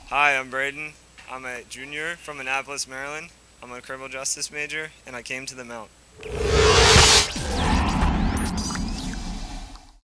Hi, I'm Braedon. I'm a junior from Annapolis, Maryland. I'm a criminal justice major, and I came to the Mount.